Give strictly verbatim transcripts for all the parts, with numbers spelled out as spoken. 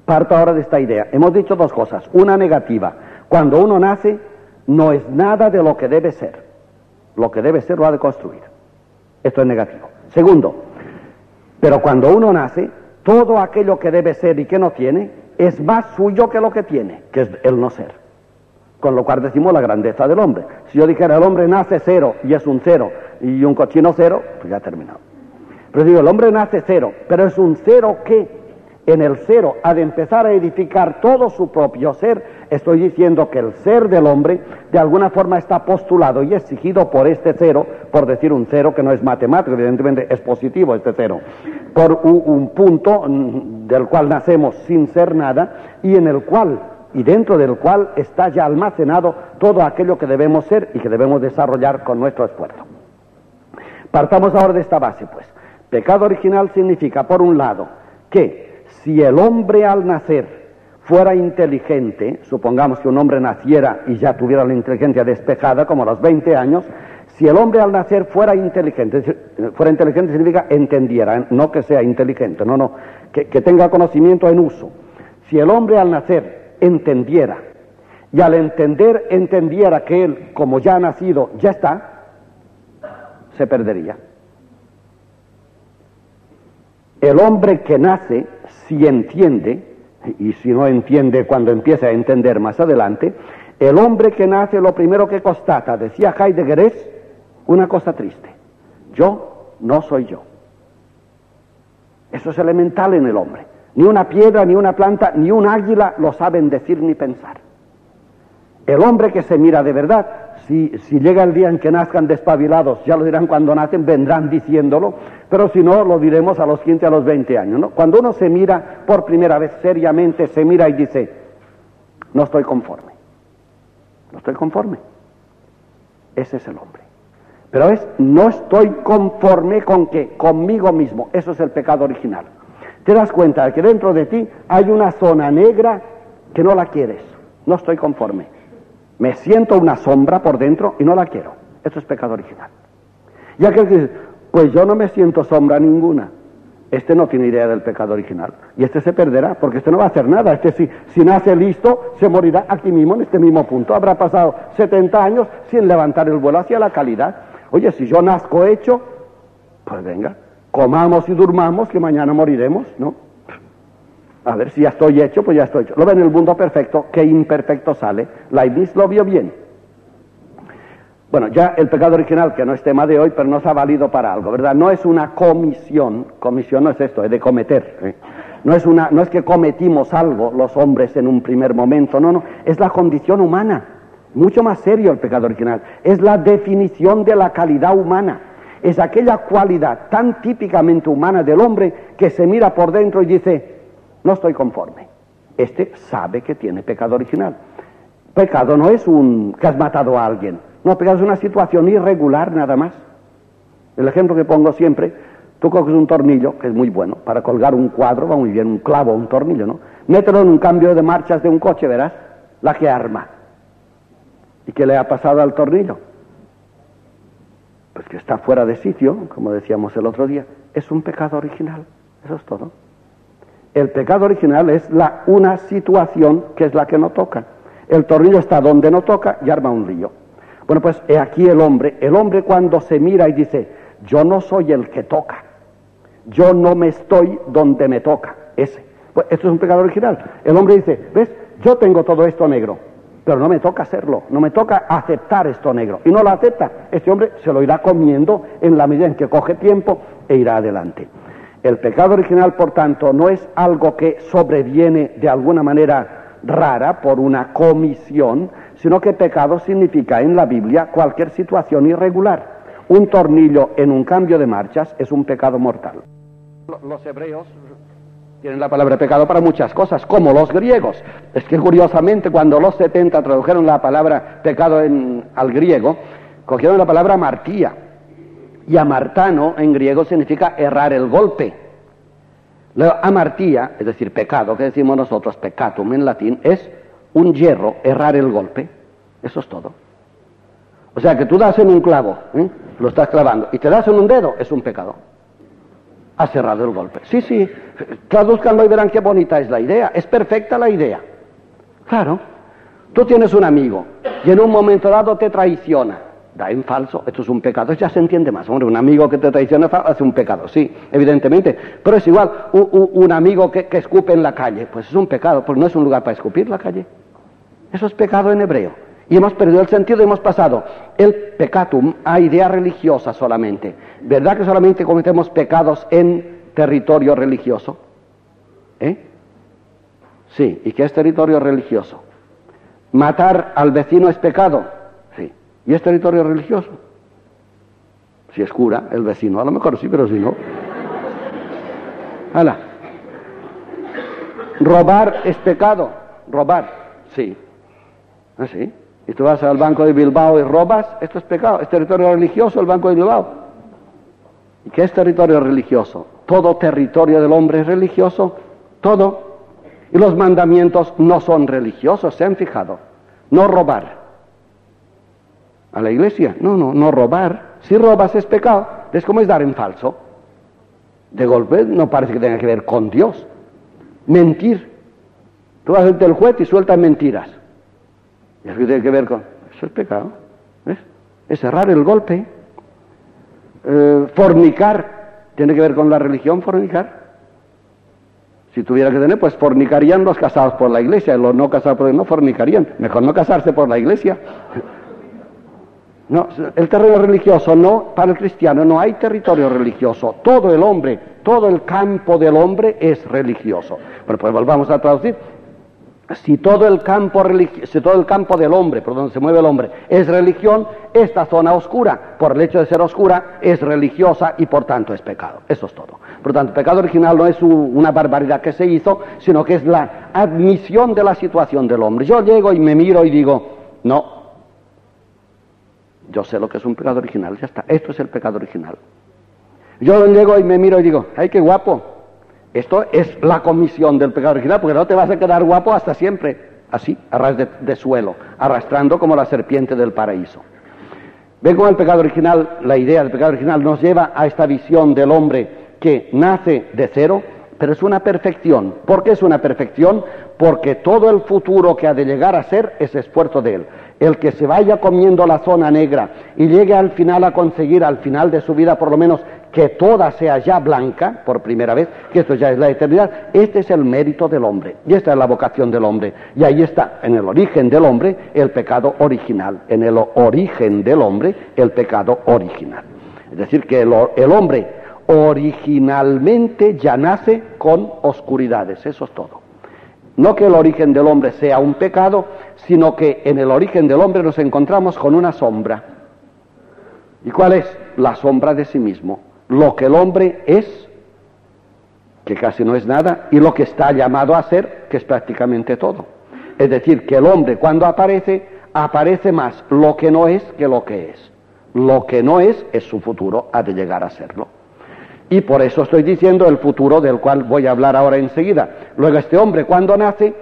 Parto ahora de esta idea. Hemos dicho dos cosas. Una negativa. Cuando uno nace, no es nada de lo que debe ser. Lo que debe ser lo ha de construir. Esto es negativo. Segundo, pero cuando uno nace, todo aquello que debe ser y que no tiene, es más suyo que lo que tiene, que es el no ser. Con lo cual decimos la grandeza del hombre. Si yo dijera el hombre nace cero y es un cero y un cochino cero, pues ya ha terminado. Pero digo, el hombre nace cero, pero es un cero que en el cero ha de empezar a edificar todo su propio ser. Estoy diciendo que el ser del hombre de alguna forma está postulado y exigido por este cero, por decir un cero que no es matemático, evidentemente es positivo este cero, por un, un punto del cual nacemos sin ser nada y en el cual y dentro del cual está ya almacenado todo aquello que debemos ser y que debemos desarrollar con nuestro esfuerzo. Partamos ahora de esta base, pues. Pecado original significa, por un lado, que si el hombre al nacer fuera inteligente, supongamos que un hombre naciera y ya tuviera la inteligencia despejada, como a los veinte años, si el hombre al nacer fuera inteligente, fuera inteligente significa entendiera, no que sea inteligente, no, no, que, que tenga conocimiento en uso. Si el hombre al nacer entendiera, y al entender entendiera que él, como ya ha nacido, ya está, se perdería. El hombre que nace, si entiende, y si no entiende cuando empieza a entender más adelante, el hombre que nace lo primero que constata, decía Heidegger, es una cosa triste: yo no soy yo. Eso es elemental en el hombre. Ni una piedra, ni una planta, ni un águila lo saben decir ni pensar. El hombre que se mira de verdad, si, si llega el día en que nazcan despabilados, ya lo dirán cuando nacen, vendrán diciéndolo, pero si no, lo diremos a los quince, a los veinte años, ¿no? Cuando uno se mira por primera vez seriamente, se mira y dice, no estoy conforme, no estoy conforme. Ese es el hombre. Pero es, no estoy conforme con qué, conmigo mismo. Eso es el pecado original. Te das cuenta de que dentro de ti hay una zona negra que no la quieres. No estoy conforme. Me siento una sombra por dentro y no la quiero. Eso es pecado original. Y aquel que dice, pues yo no me siento sombra ninguna. Este no tiene idea del pecado original. Y este se perderá, porque este no va a hacer nada. Este si, si nace listo, se morirá aquí mismo, en este mismo punto. Habrá pasado setenta años sin levantar el vuelo hacia la calidad. Oye, si yo nazco hecho, pues venga, comamos y durmamos, que mañana moriremos, ¿no? A ver, si ya estoy hecho, pues ya estoy hecho. Lo ven en el mundo perfecto, que imperfecto sale. Leibniz lo vio bien. Bueno, ya el pecado original, que no es tema de hoy, pero nos ha valido para algo, ¿verdad? No es una comisión, comisión no es esto, es de cometer, ¿eh? No es una, no es que cometimos algo los hombres en un primer momento, no, no, es la condición humana. Mucho más serio el pecado original. Es la definición de la calidad humana. Es aquella cualidad tan típicamente humana del hombre que se mira por dentro y dice, no estoy conforme. Este sabe que tiene pecado original. Pecado no es un que has matado a alguien. No, pecado es una situación irregular nada más. El ejemplo que pongo siempre, tú coges un tornillo, que es muy bueno, para colgar un cuadro, va muy bien, un clavo, un tornillo, ¿no? Mételo en un cambio de marchas de un coche, verás, la que arma. ¿Y qué le ha pasado al tornillo? Pues que está fuera de sitio, como decíamos el otro día. Es un pecado original, eso es todo. El pecado original es la, una situación que es la que no toca. El tornillo está donde no toca y arma un lío. Bueno, pues he aquí el hombre. El hombre cuando se mira y dice, yo no soy el que toca. Yo no me estoy donde me toca. Ese. Pues esto es un pecado original. El hombre dice, ¿ves? Yo tengo todo esto negro, pero no me toca hacerlo. No me toca aceptar esto negro. Y no lo acepta. Este hombre se lo irá comiendo en la medida en que coge tiempo e irá adelante. El pecado original, por tanto, no es algo que sobreviene de alguna manera rara por una comisión, sino que pecado significa en la Biblia cualquier situación irregular. Un tornillo en un cambio de marchas es un pecado mortal. Los hebreos tienen la palabra pecado para muchas cosas, como los griegos. Es que curiosamente cuando los setenta tradujeron la palabra pecado en, al griego, cogieron la palabra amartía. Y amartano en griego significa errar el golpe. La amartía, es decir, pecado, que decimos nosotros, peccatum en latín, es un hierro, errar el golpe. Eso es todo. O sea, que tú das en un clavo, ¿eh? Lo estás clavando, y te das en un dedo, es un pecado. Ha cerrado el golpe. Sí, sí, tradúzcanlo y verán qué bonita es la idea. Es perfecta la idea. Claro, tú tienes un amigo y en un momento dado te traiciona. Da en falso, esto es un pecado, ya se entiende más. Hombre, un amigo que te traiciona hace un pecado, sí, evidentemente. Pero es igual, un, un, un amigo que, que escupe en la calle, pues es un pecado, porque no es un lugar para escupir la calle. Eso es pecado en hebreo. Y hemos perdido el sentido y hemos pasado el pecatum a idea religiosa solamente. ¿Verdad que solamente cometemos pecados en territorio religioso? ¿Eh? Sí, ¿y qué es territorio religioso? ¿Matar al vecino es pecado? Sí. ¿Y es territorio religioso? Si es cura, el vecino, a lo mejor sí, pero si no. ¡Hala! ¿Robar es pecado? ¿Robar? Sí. ¿Ah, sí? Y tú vas al Banco de Bilbao y robas, esto es pecado. ¿Es territorio religioso el Banco de Bilbao? ¿Y qué es territorio religioso? Todo territorio del hombre es religioso, todo. Y los mandamientos no son religiosos, ¿se han fijado? No robar. ¿A la iglesia? No, no, no robar. Si robas es pecado. ¿Ves cómo es dar en falso? De golpe no parece que tenga que ver con Dios. Mentir. Tú vas ante el juez y sueltas mentiras. ¿Y eso qué tiene que ver con? Eso es pecado. ¿Ves? Es cerrar el golpe. Eh, fornicar. ¿Tiene que ver con la religión fornicar? Si tuviera que tener, pues fornicarían los casados por la iglesia. Los no casados por la iglesia no fornicarían. Mejor no casarse por la iglesia. No, el terreno religioso no, para el cristiano no hay territorio religioso. Todo el hombre, todo el campo del hombre es religioso. Bueno, pues volvamos a traducir. Si todo el campo religi- si todo el campo del hombre, por donde se mueve el hombre, es religión, esta zona oscura, por el hecho de ser oscura, es religiosa y por tanto es pecado. Eso es todo. Por tanto, el pecado original no es una barbaridad que se hizo, sino que es la admisión de la situación del hombre. Yo llego y me miro y digo, no, yo sé lo que es un pecado original, ya está, esto es el pecado original. Yo llego y me miro y digo, ¡ay, qué guapo! Esto es la comisión del pecado original, porque no te vas a quedar guapo hasta siempre, así, a ras de, de suelo, arrastrando como la serpiente del paraíso. Ven cómo el pecado original, la idea del pecado original nos lleva a esta visión del hombre que nace de cero, pero es una perfección. ¿Por qué es una perfección? Porque todo el futuro que ha de llegar a ser es esfuerzo de él. El que se vaya comiendo la zona negra y llegue al final a conseguir, al final de su vida por lo menos, que toda sea ya blanca, por primera vez, que esto ya es la eternidad, este es el mérito del hombre, y esta es la vocación del hombre, y ahí está, en el origen del hombre, el pecado original, en el origen del hombre, el pecado original. Es decir, que el, el hombre originalmente ya nace con oscuridades, eso es todo. No que el origen del hombre sea un pecado, sino que en el origen del hombre nos encontramos con una sombra. ¿Y cuál es? La sombra de sí mismo. Lo que el hombre es, que casi no es nada, y lo que está llamado a ser, que es prácticamente todo. Es decir, que el hombre cuando aparece, aparece más lo que no es que lo que es. Lo que no es, es su futuro, ha de llegar a serlo. Y por eso estoy diciendo el futuro del cual voy a hablar ahora enseguida. Luego este hombre cuando nace,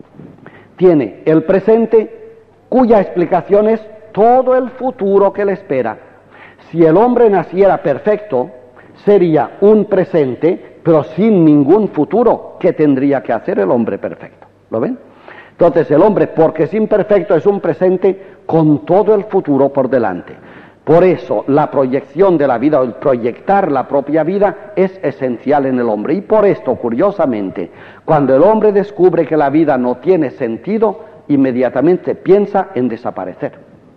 tiene el presente, cuya explicación es todo el futuro que le espera. Si el hombre naciera perfecto, sería un presente, pero sin ningún futuro. ¿Qué tendría que hacer el hombre perfecto? ¿Lo ven? Entonces el hombre, porque es imperfecto, es un presente con todo el futuro por delante. Por eso la proyección de la vida, o el proyectar la propia vida, es esencial en el hombre. Y por esto, curiosamente, cuando el hombre descubre que la vida no tiene sentido, inmediatamente piensa en desaparecer.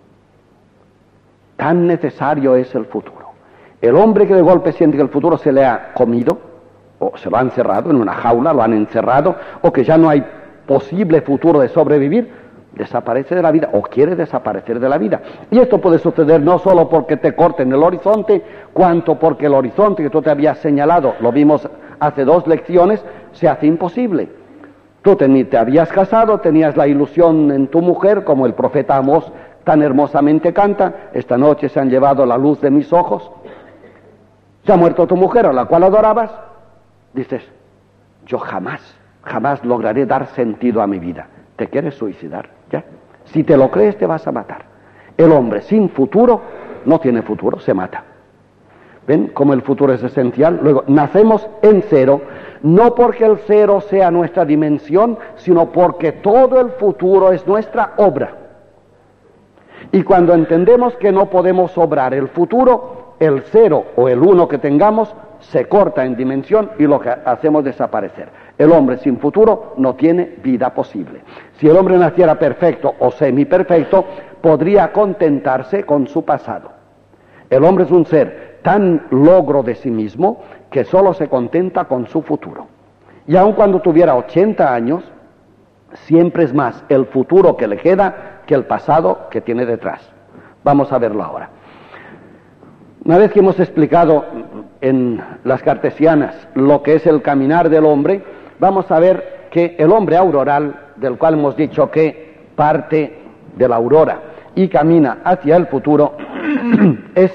Tan necesario es el futuro. El hombre que de golpe siente que el futuro se le ha comido, o se lo han encerrado en una jaula, lo han encerrado, o que ya no hay posible futuro de sobrevivir, desaparece de la vida, o quiere desaparecer de la vida. Y esto puede suceder no solo porque te corten el horizonte, cuanto porque el horizonte que tú te habías señalado, lo vimos hace dos lecciones, se hace imposible. Tú te, te habías casado, tenías la ilusión en tu mujer, como el profeta Amós tan hermosamente canta, esta noche se han llevado la luz de mis ojos, se ha muerto tu mujer a la cual adorabas, dices, yo jamás, jamás lograré dar sentido a mi vida. ¿Te quieres suicidar? ¿Ya? Si te lo crees te vas a matar. El hombre sin futuro no tiene futuro, se mata. ¿Ven cómo el futuro es esencial? Luego, nacemos en cero, no porque el cero sea nuestra dimensión, sino porque todo el futuro es nuestra obra. Y cuando entendemos que no podemos obrar el futuro, el cero o el uno que tengamos se corta en dimensión y lo que hacemos desaparecer. El hombre sin futuro no tiene vida posible. Si el hombre naciera perfecto o semiperfecto, podría contentarse con su pasado. El hombre es un ser tan logro de sí mismo que solo se contenta con su futuro. Y aun cuando tuviera ochenta años, siempre es más el futuro que le queda que el pasado que tiene detrás. Vamos a verlo ahora. Una vez que hemos explicado en las cartesianas lo que es el caminar del hombre, vamos a ver que el hombre auroral, del cual hemos dicho que parte de la aurora y camina hacia el futuro, es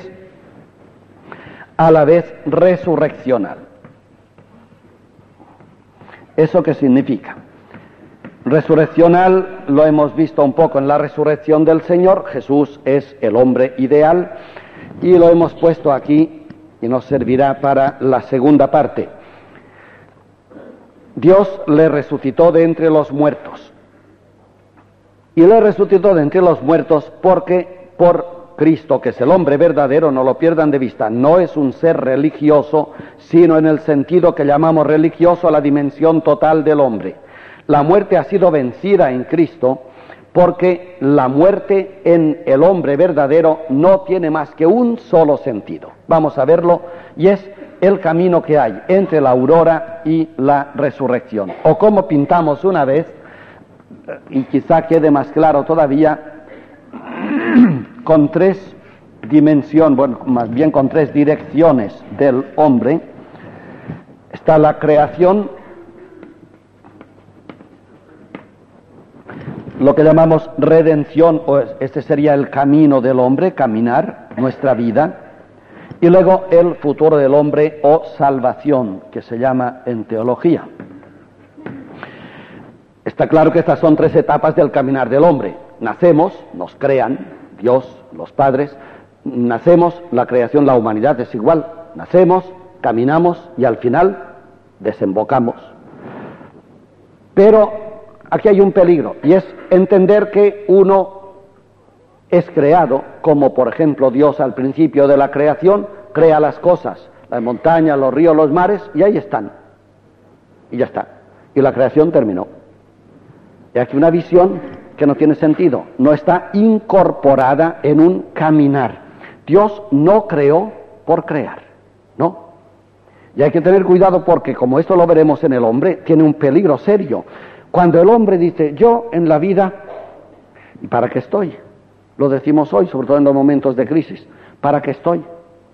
a la vez resurreccional. ¿Eso qué significa? Resurreccional lo hemos visto un poco en la resurrección del Señor. Jesús es el hombre ideal y lo hemos puesto aquí y nos servirá para la segunda parte. Dios le resucitó de entre los muertos. Y le resucitó de entre los muertos porque por Cristo, que es el hombre verdadero, no lo pierdan de vista, no es un ser religioso, sino en el sentido que llamamos religioso a la dimensión total del hombre. La muerte ha sido vencida en Cristo porque la muerte en el hombre verdadero no tiene más que un solo sentido. Vamos a verlo, y es el camino que hay entre la aurora y la resurrección. O como pintamos una vez, y quizá quede más claro todavía, con tres dimensiones, bueno, más bien con tres direcciones del hombre. Está la creación, lo que llamamos redención, o este sería el camino del hombre, caminar, nuestra vida, y luego el futuro del hombre o salvación, que se llama en teología. Está claro que estas son tres etapas del caminar del hombre. Nacemos, nos crean, Dios, los padres, nacemos, la creación, la humanidad es igual, nacemos, caminamos y al final desembocamos. Pero aquí hay un peligro, y es entender que uno es creado, como por ejemplo Dios al principio de la creación crea las cosas, las montañas, los ríos, los mares, y ahí están, y ya está, y la creación terminó. Y aquí una visión que no tiene sentido, no está incorporada en un caminar. Dios no creó por crear, ¿no? Y hay que tener cuidado porque, como esto lo veremos en el hombre, tiene un peligro serio. Cuando el hombre dice, yo en la vida, ¿y para qué estoy? Lo decimos hoy, sobre todo en los momentos de crisis, ¿para qué estoy?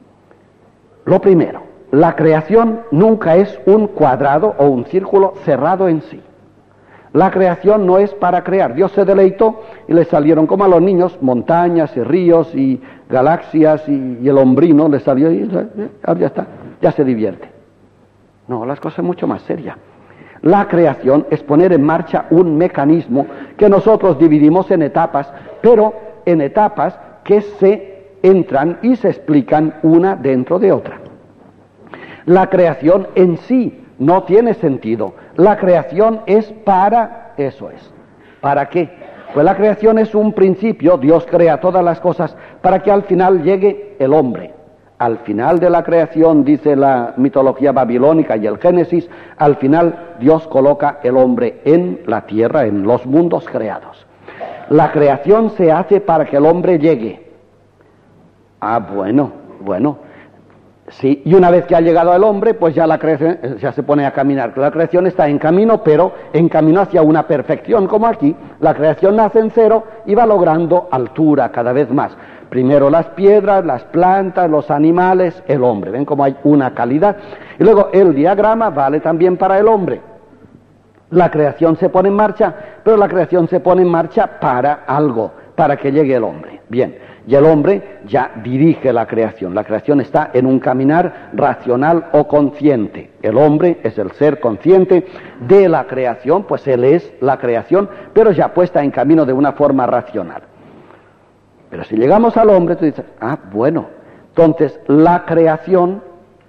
Lo primero, la creación nunca es un cuadrado o un círculo cerrado en sí. La creación no es para crear. Dios se deleitó y le salieron como a los niños montañas y ríos y galaxias y, y el hombrino le salió y ya está, ya se divierte. No, las cosas son mucho más serias. La creación es poner en marcha un mecanismo que nosotros dividimos en etapas, pero en etapas que se entran y se explican una dentro de otra. La creación en sí no tiene sentido. La creación es para, eso es. ¿Para qué? Pues la creación es un principio, Dios crea todas las cosas para que al final llegue el hombre. Al final de la creación, dice la mitología babilónica y el Génesis, al final Dios coloca el hombre en la tierra, en los mundos creados. La creación se hace para que el hombre llegue. Ah, bueno, bueno. Sí, y una vez que ha llegado el hombre, pues ya la creación ya se pone a caminar. La creación está en camino, pero en camino hacia una perfección, como aquí. La creación nace en cero y va logrando altura cada vez más. Primero las piedras, las plantas, los animales, el hombre. ¿Ven cómo hay una calidad? Y luego el diagrama vale también para el hombre. La creación se pone en marcha, pero la creación se pone en marcha para algo, para que llegue el hombre. Bien. Y el hombre ya dirige la creación. La creación está en un caminar racional o consciente. El hombre es el ser consciente de la creación, pues él es la creación, pero ya puesta en camino de una forma racional. Pero si llegamos al hombre, tú dices, ah, bueno, Entonces, la creación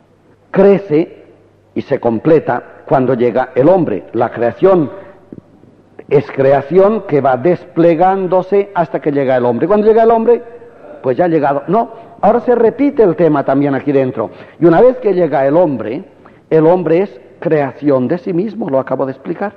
crece y se completa cuando llega el hombre. La creación es creación que va desplegándose hasta que llega el hombre. Cuando llega el hombre, pues ya ha llegado. No, ahora se repite el tema también aquí dentro. Y una vez que llega el hombre, el hombre es creación de sí mismo, lo acabo de explicar.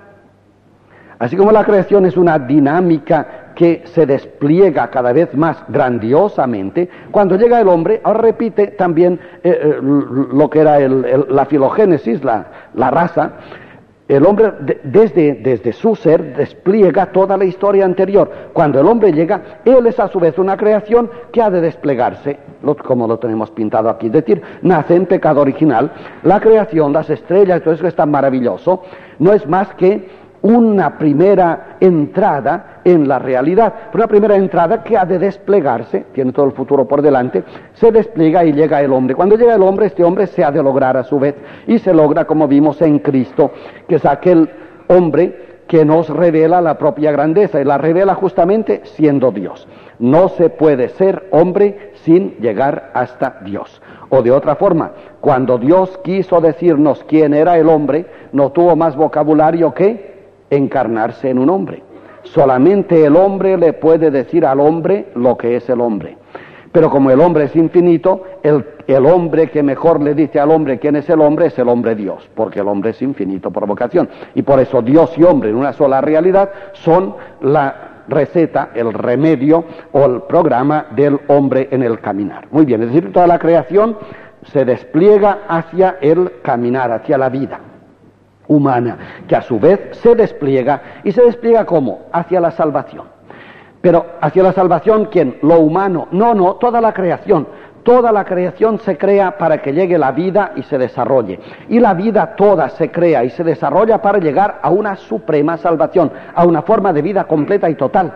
Así como la creación es una dinámica que se despliega cada vez más grandiosamente, cuando llega el hombre, ahora repite también eh, eh, lo que era el, el, la filogénesis, la, la raza. El hombre de, desde, desde su ser despliega toda la historia anterior. Cuando el hombre llega, él es a su vez una creación que ha de desplegarse, lo, como lo tenemos pintado aquí. Es decir, nace en pecado original. La creación, las estrellas, todo eso que es tan maravilloso, no es más que una primera entrada en la realidad, una primera entrada que ha de desplegarse, tiene todo el futuro por delante, se despliega y llega el hombre. Cuando llega el hombre, este hombre se ha de lograr a su vez, y se logra como vimos en Cristo, que es aquel hombre que nos revela la propia grandeza, y la revela justamente siendo Dios. No se puede ser hombre sin llegar hasta Dios. O de otra forma, cuando Dios quiso decirnos quién era el hombre, no tuvo más vocabulario que encarnarse en un hombre. Solamente el hombre le puede decir al hombre lo que es el hombre. Pero como el hombre es infinito, el, el hombre que mejor le dice al hombre quién es el hombre es el hombre Dios, porque el hombre es infinito por vocación. Y por eso Dios y hombre en una sola realidad son la receta, el remedio o el programa del hombre en el caminar. Muy bien, es decir, toda la creación se despliega hacia el caminar, hacia la vida humana, que a su vez se despliega, y se despliega ¿cómo? Hacia la salvación. Pero hacia la salvación, ¿quién? Lo humano. No, no, toda la creación. Toda la creación se crea para que llegue la vida y se desarrolle. Y la vida toda se crea y se desarrolla para llegar a una suprema salvación, a una forma de vida completa y total.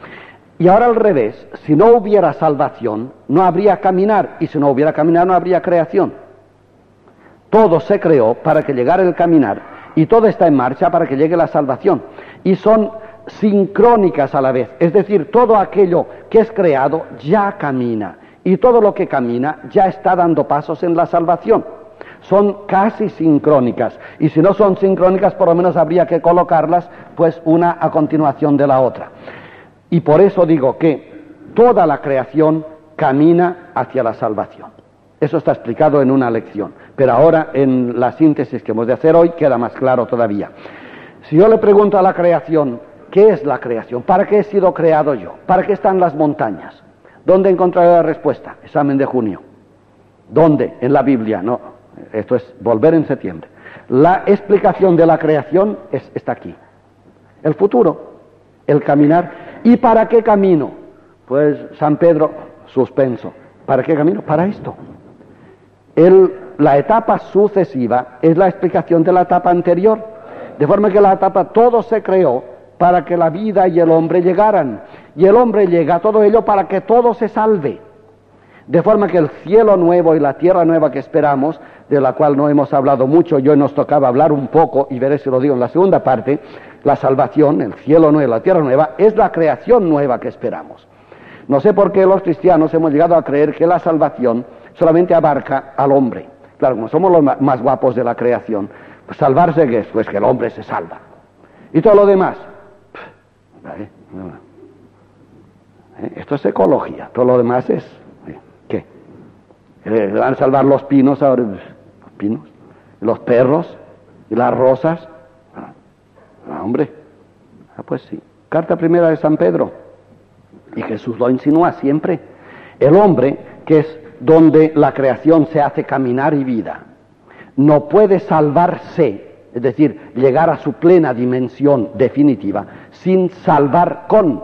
Y ahora al revés, si no hubiera salvación, no habría caminar, y si no hubiera caminar, no habría creación. Todo se creó para que llegara el caminar, y todo está en marcha para que llegue la salvación. Y son sincrónicas a la vez, es decir, todo aquello que es creado ya camina, y todo lo que camina ya está dando pasos en la salvación. Son casi sincrónicas, y si no son sincrónicas, por lo menos habría que colocarlas, pues una a continuación de la otra. Y por eso digo que toda la creación camina hacia la salvación. Eso está explicado en una lección, pero ahora en la síntesis que hemos de hacer hoy queda más claro todavía. Si yo le pregunto a la creación, ¿qué es la creación? ¿Para qué he sido creado yo? ¿Para qué están las montañas? ¿Dónde encontraré la respuesta? Examen de junio. ¿Dónde? En la Biblia. No, esto es volver en septiembre. La explicación de la creación es, está aquí. El futuro, el caminar. ¿Y para qué camino? Pues San Pedro, suspenso. ¿Para qué camino? Para esto. El, la etapa sucesiva es la explicación de la etapa anterior, de forma que la etapa todo se creó para que la vida y el hombre llegaran, y el hombre llega a todo ello para que todo se salve, de forma que el cielo nuevo y la tierra nueva que esperamos, de la cual no hemos hablado mucho, y hoy nos tocaba hablar un poco, y veré si lo digo en la segunda parte, la salvación, el cielo nuevo y la tierra nueva, es la creación nueva que esperamos. No sé por qué los cristianos hemos llegado a creer que la salvación solamente abarca al hombre. Claro, como somos los más guapos de la creación, pues salvarse ¿qué es? Pues que el hombre se salva. Y todo lo demás, ¿eh? Esto es ecología, todo lo demás es, ¿qué? ¿Le van a salvar los pinos ahora? Los pinos, los perros y las rosas. Ah, hombre, ah, pues sí. Carta primera de San Pedro. Y Jesús lo insinúa siempre. El hombre, que es donde la creación se hace caminar y vida, no puede salvarse, es decir, llegar a su plena dimensión definitiva, sin salvar con.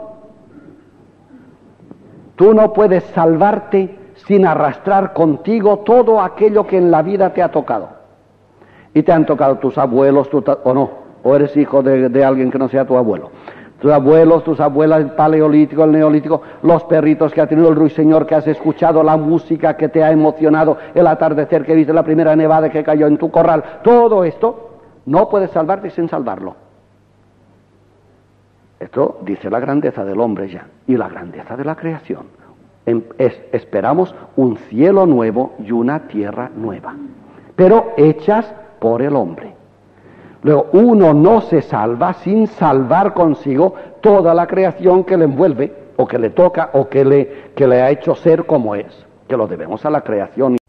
Tú no puedes salvarte sin arrastrar contigo todo aquello que en la vida te ha tocado. Y te han tocado tus abuelos, tu o no, o eres hijo de, de alguien que no sea tu abuelo. Tus abuelos, tus abuelas, el paleolítico, el neolítico, los perritos que ha tenido el ruiseñor que has escuchado, la música que te ha emocionado, el atardecer que viste, la primera nevada que cayó en tu corral, todo esto no puedes salvarte sin salvarlo. Esto dice la grandeza del hombre ya, y la grandeza de la creación. em, es, esperamos un cielo nuevo y una tierra nueva, pero hechas por el hombre. Luego, uno no se salva sin salvar consigo toda la creación que le envuelve, o que le toca, o que le, que le ha hecho ser como es, que lo debemos a la creación.